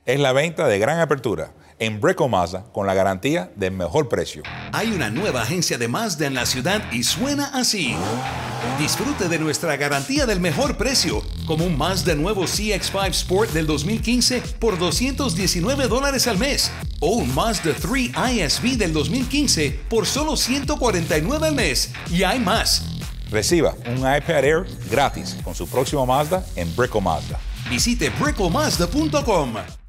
Es la venta de gran apertura en Breco Mazda con la garantía del mejor precio. Hay una nueva agencia de Mazda en la ciudad y suena así. Disfrute de nuestra garantía del mejor precio, como un Mazda nuevo CX-5 Sport del 2015 por $219 al mes o un Mazda 3 ISV del 2015 por solo $149 al mes. Y hay más. Reciba un iPad Air gratis con su próximo Mazda en Breco Mazda. Visite brecomazda.com.